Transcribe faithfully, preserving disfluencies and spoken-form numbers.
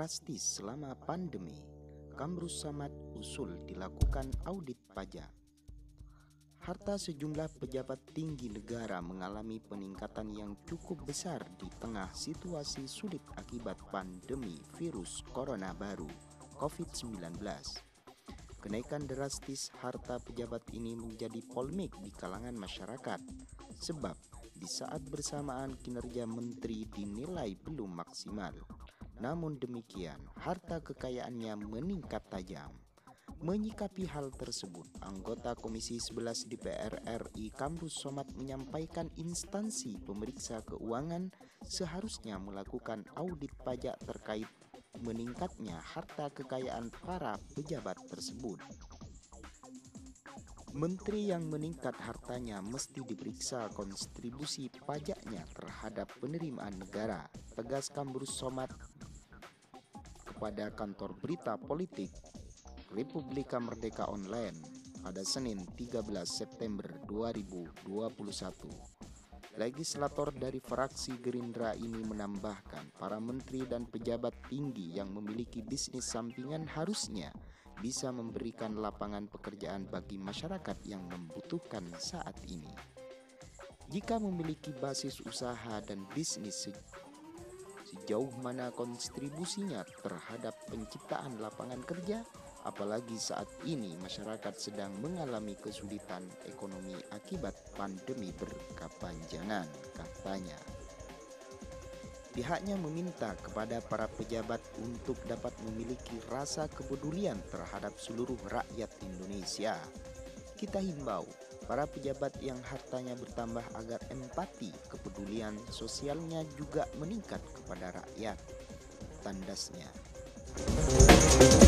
drastis selama pandemi, Kamrus Samad usul dilakukan audit pajak. Harta sejumlah pejabat tinggi negara mengalami peningkatan yang cukup besar di tengah situasi sulit akibat pandemi virus corona baru covid sembilan belas. Kenaikan drastis harta pejabat ini menjadi polemik di kalangan masyarakat, sebab di saat bersamaan kinerja menteri dinilai belum maksimal. Namun demikian, harta kekayaannya meningkat tajam. Menyikapi hal tersebut, anggota Komisi sebelas D P R R I Kamrus Samad menyampaikan instansi pemeriksa keuangan seharusnya melakukan audit pajak terkait meningkatnya harta kekayaan para pejabat tersebut. Menteri yang meningkat hartanya mesti diperiksa kontribusi pajaknya terhadap penerimaan negara, tegas Kamrus Samad kepada kantor berita politik Republika Merdeka Online pada Senin tiga belas September dua ribu dua puluh satu. Legislator dari fraksi Gerindra ini menambahkan, para menteri dan pejabat tinggi yang memiliki bisnis sampingan harusnya bisa memberikan lapangan pekerjaan bagi masyarakat yang membutuhkan saat ini. Jika memiliki basis usaha dan bisnis, sejauh mana kontribusinya terhadap penciptaan lapangan kerja, apalagi saat ini masyarakat sedang mengalami kesulitan ekonomi akibat pandemi berkepanjangan, katanya. Pihaknya meminta kepada para pejabat untuk dapat memiliki rasa kepedulian terhadap seluruh rakyat Indonesia. Kita himbau para pejabat yang hartanya bertambah agar empati, kepedulian sosialnya juga meningkat kepada rakyat, tandasnya.